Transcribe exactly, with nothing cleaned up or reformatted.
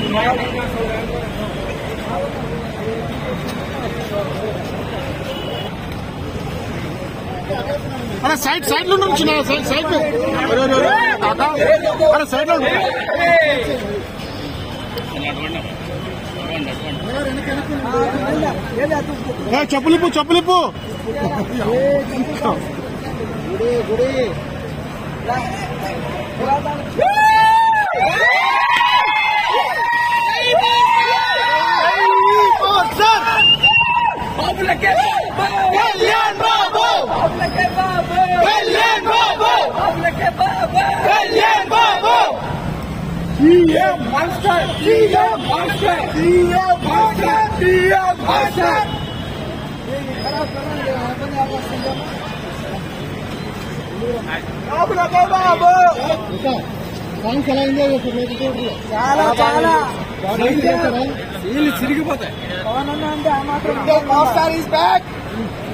अरे side side लो ना side side पे अरे अरे दादा अरे साइड लो चप्पलिपू चप्पलिपू गुड़ी गुड़ी Kalyan Babu Kalyan Babu Kalyan Babu CM master CM master CM master CM master बाबू लगे बाबू काम चलाएंगे చాలా చాలా వీళ్ళు చిరిగిపోతాయి. Master is back.